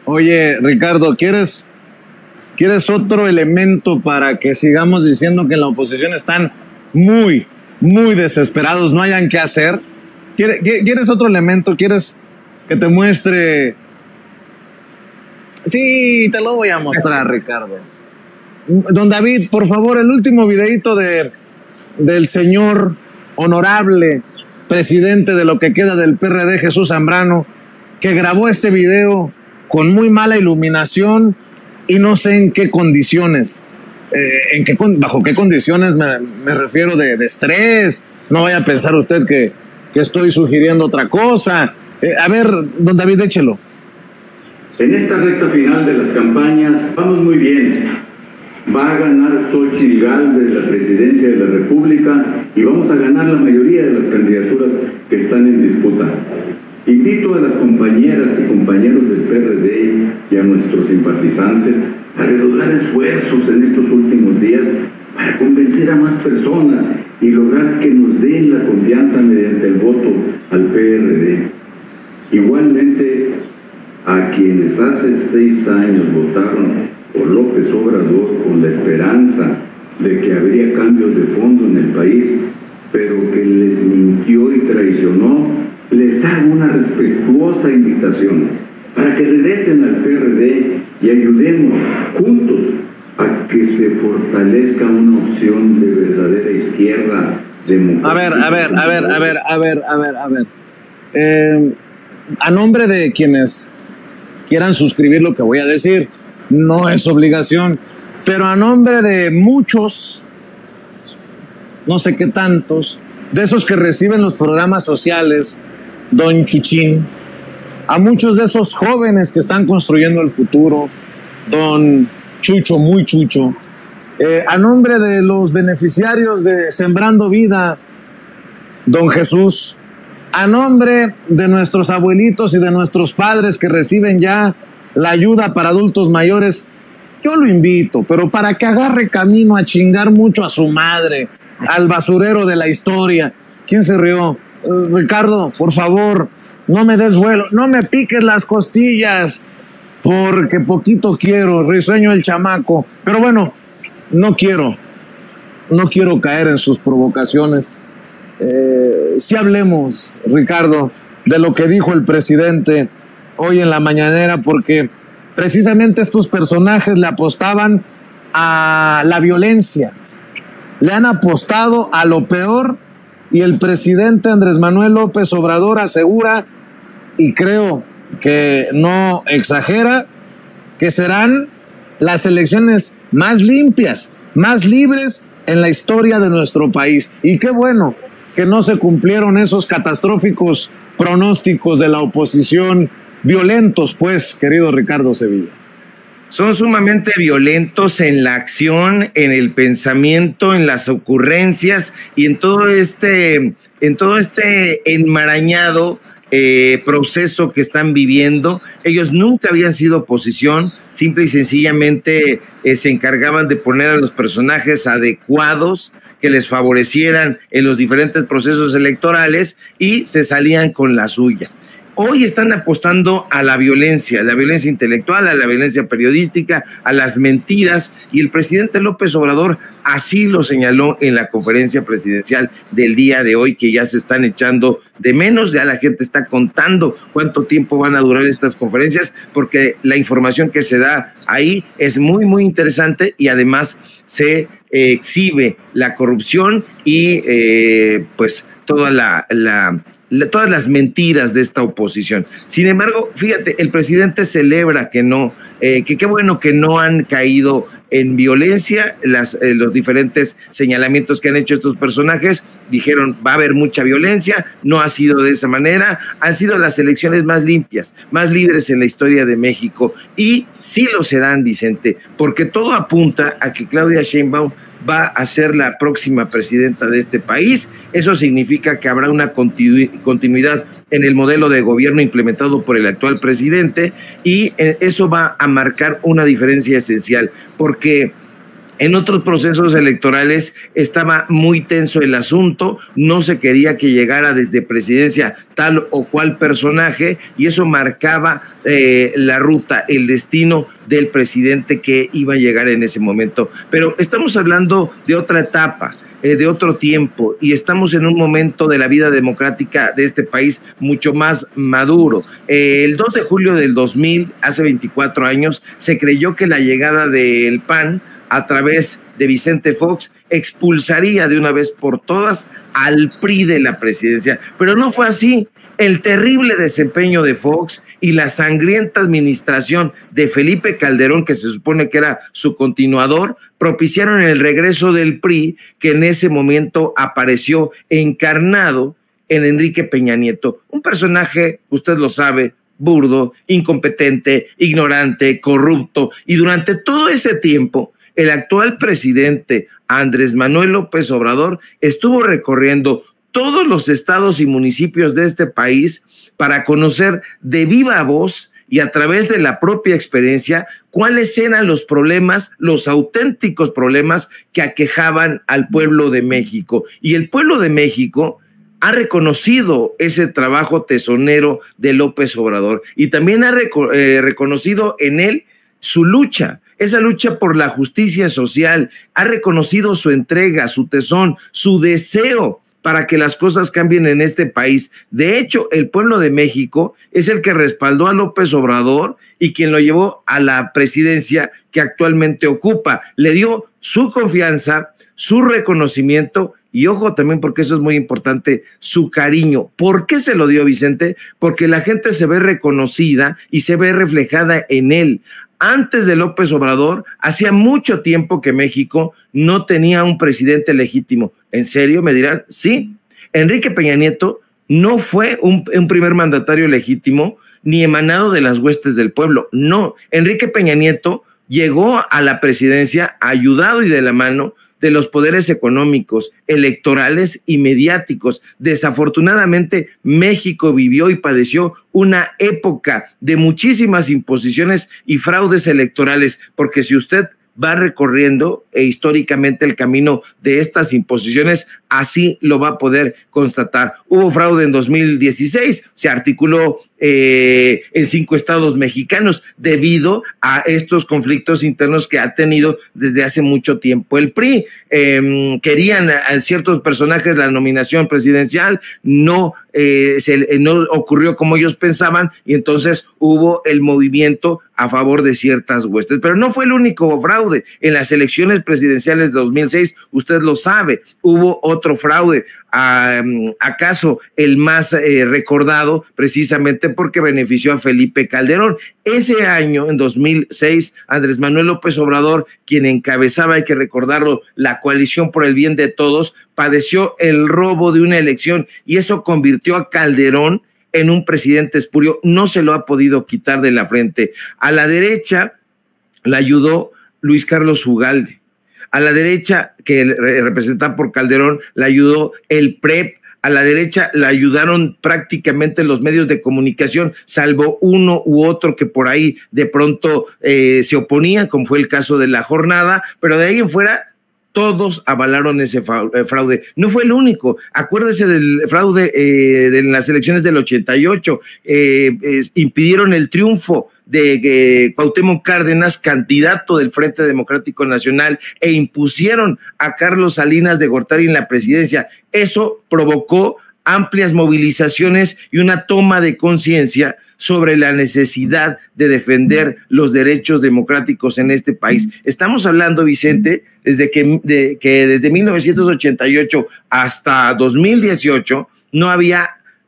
Oye, Ricardo, ¿quieres otro elemento para que sigamos diciendo que en la oposición están muy, muy desesperados, no hayan qué hacer? ¿Quieres otro elemento? ¿Quieres que te muestre? Sí, te lo voy a mostrar, Ricardo. Don David, por favor, el último videíto del señor honorable presidente de lo que queda del PRD, Jesús Zambrano, que grabó este video con muy mala iluminación y no sé en qué condiciones. ¿Bajo qué condiciones me refiero de estrés? No vaya a pensar usted que estoy sugiriendo otra cosa. A ver, don David, échelo. En esta recta final de las campañas vamos muy bien. Va a ganar Xochitl Gálvez la presidencia de la República y vamos a ganar la mayoría de las candidaturas que están en disputa. Invito a las compañeras y compañeros del PRD y a nuestros simpatizantes a redoblar esfuerzos en estos últimos días para convencer a más personas y lograr que nos den la confianza mediante el voto al PRD. Igualmente, a quienes hace 6 años votaron por López Obrador con la esperanza de que habría cambios de fondo en el país, pero que les mintió y traicionó, les hago una respetuosa invitación para que regresen al PRD y ayudemos juntos a que se fortalezca una opción de verdadera izquierda democrática. A ver. A nombre de quienes quieran suscribir lo que voy a decir, no es obligación, pero a nombre de muchos, no sé qué tantos, de esos que reciben los programas sociales, don Chuchín, a muchos de esos jóvenes que están construyendo el futuro, don Chucho, muy Chucho, a nombre de los beneficiarios de Sembrando Vida, don Jesús, a nombre de nuestros abuelitos y de nuestros padres que reciben ya la ayuda para adultos mayores, yo lo invito, pero para que agarre camino a chingar mucho a su madre, al basurero de la historia. ¿Quién se rió? Ricardo, por favor, no me des vuelo, no me piques las costillas, porque poquito quiero, risueño el chamaco. Pero bueno, no quiero caer en sus provocaciones. Si hablemos, Ricardo, de lo que dijo el presidente hoy en la mañanera, porque precisamente estos personajes le apostaban a la violencia, le han apostado a lo peor, y el presidente Andrés Manuel López Obrador asegura, y creo que no exagera, que serán las elecciones más limpias, más libres en la historia de nuestro país. Y qué bueno que no se cumplieron esos catastróficos pronósticos de la oposición, violentos pues, querido Ricardo Sevilla. Son sumamente violentos en la acción, en el pensamiento, en las ocurrencias y en todo este enmarañado proceso que están viviendo. Ellos nunca habían sido oposición, simple y sencillamente se encargaban de poner a los personajes adecuados que les favorecieran en los diferentes procesos electorales y se salían con la suya. Hoy están apostando a la violencia intelectual, a la violencia periodística, a las mentiras, y el presidente López Obrador así lo señaló en la conferencia presidencial del día de hoy, que ya se están echando de menos, ya la gente está contando cuánto tiempo van a durar estas conferencias, porque la información que se da ahí es muy, muy interesante y además se exhibe la corrupción y pues todas las mentiras de esta oposición. Sin embargo, fíjate, el presidente celebra que qué bueno que no han caído en violencia. Los diferentes señalamientos que han hecho estos personajes dijeron va a haber mucha violencia, no ha sido de esa manera, han sido las elecciones más limpias, más libres en la historia de México, y sí lo serán, Vicente, porque todo apunta a que Claudia Sheinbaum va a ser la próxima presidenta de este país. Eso significa que habrá una continuidad en el modelo de gobierno implementado por el actual presidente, y eso va a marcar una diferencia esencial, porque En otros procesos electorales estaba muy tenso el asunto, no se quería que llegara desde presidencia tal o cual personaje y eso marcaba la ruta, el destino del presidente que iba a llegar en ese momento. Pero estamos hablando de otra etapa, de otro tiempo, y estamos en un momento de la vida democrática de este país mucho más maduro. El 2 de julio del 2000, hace 24 años, se creyó que la llegada del PAN a través de Vicente Fox expulsaría de una vez por todas al PRI de la presidencia, pero no fue así. El terrible desempeño de Fox y la sangrienta administración de Felipe Calderón, que se supone que era su continuador, propiciaron el regreso del PRI, que en ese momento apareció encarnado en Enrique Peña Nieto, un personaje, usted lo sabe, burdo, incompetente, ignorante, corrupto, y durante todo ese tiempo el actual presidente Andrés Manuel López Obrador estuvo recorriendo todos los estados y municipios de este país para conocer de viva voz y a través de la propia experiencia cuáles eran los problemas, los auténticos problemas que aquejaban al pueblo de México. Y el pueblo de México ha reconocido ese trabajo tesonero de López Obrador y también ha reconocido en él su lucha. Esa lucha por la justicia social, ha reconocido su entrega, su tesón, su deseo para que las cosas cambien en este país. De hecho, el pueblo de México es el que respaldó a López Obrador y quien lo llevó a la presidencia que actualmente ocupa. Le dio su confianza, su reconocimiento y, ojo también, porque eso es muy importante, su cariño. ¿Por qué se lo dio, Vicente? Porque la gente se ve reconocida y se ve reflejada en él. Antes de López Obrador, hacía mucho tiempo que México no tenía un presidente legítimo. ¿En serio? Me dirán, sí. Enrique Peña Nieto no fue un primer mandatario legítimo ni emanado de las huestes del pueblo. No, Enrique Peña Nieto llegó a la presidencia ayudado y de la mano de los poderes económicos, electorales y mediáticos. Desafortunadamente, México vivió y padeció una época de muchísimas imposiciones y fraudes electorales, porque si usted va recorriendo históricamente el camino de estas imposiciones, así lo va a poder constatar. Hubo fraude en 2016, se articuló en 5 estados mexicanos debido a estos conflictos internos que ha tenido desde hace mucho tiempo el PRI. Querían a ciertos personajes la nominación presidencial, no ocurrió como ellos pensaban y entonces hubo el movimiento a favor de ciertas huestes. Pero no fue el único fraude. En las elecciones presidenciales de 2006, usted lo sabe, hubo otro fraude, acaso el más recordado precisamente porque benefició a Felipe Calderón. Ese año, en 2006, Andrés Manuel López Obrador, quien encabezaba, hay que recordarlo, la Coalición por el Bien de Todos, padeció el robo de una elección y eso convirtió a Calderón en un presidente espurio. No se lo ha podido quitar de la frente. A la derecha la ayudó Luis Carlos Ugalde. A la derecha, que representada por Calderón, la ayudó el PREP. A la derecha la ayudaron prácticamente los medios de comunicación, salvo uno u otro que por ahí de pronto se oponían, como fue el caso de La Jornada, pero de ahí en fuera todos avalaron ese fraude. No fue el único. Acuérdese del fraude de las elecciones del 88. Impidieron el triunfo de Cuauhtémoc Cárdenas, candidato del Frente Democrático Nacional, e impusieron a Carlos Salinas de Gortari en la presidencia. Eso provocó amplias movilizaciones y una toma de conciencia sobre la necesidad de defender los derechos democráticos en este país. Estamos hablando, Vicente, desde que desde 1988 hasta 2018 no había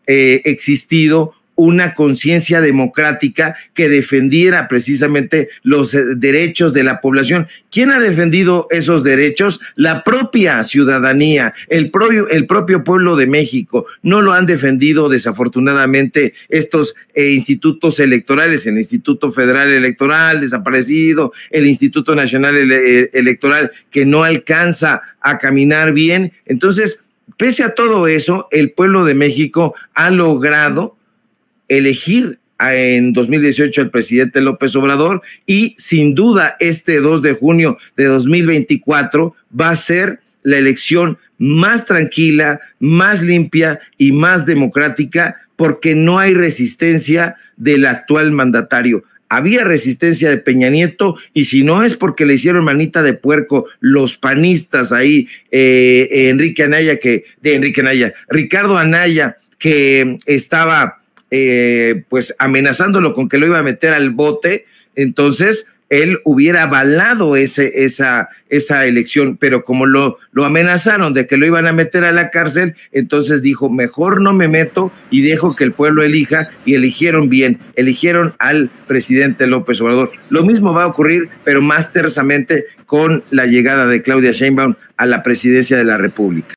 existido una conciencia democrática que defendiera precisamente los derechos de la población. ¿Quién ha defendido esos derechos? La propia ciudadanía, el propio pueblo de México. No lo han defendido desafortunadamente estos institutos electorales, el Instituto Federal Electoral desaparecido, el Instituto Nacional Electoral que no alcanza a caminar bien. Entonces, pese a todo eso, el pueblo de México ha logrado elegir en 2018 el presidente López Obrador, y sin duda este 2 de junio de 2024 va a ser la elección más tranquila, más limpia y más democrática, porque no hay resistencia del actual mandatario. Había resistencia de Peña Nieto, y si no es porque le hicieron manita de puerco los panistas ahí, Ricardo Anaya, que estaba pues amenazándolo con que lo iba a meter al bote, entonces él hubiera avalado esa elección, pero como lo amenazaron de que lo iban a meter a la cárcel, entonces dijo, mejor no me meto y dejo que el pueblo elija, y eligieron bien, eligieron al presidente López Obrador. Lo mismo va a ocurrir, pero más tersamente, con la llegada de Claudia Sheinbaum a la presidencia de la República.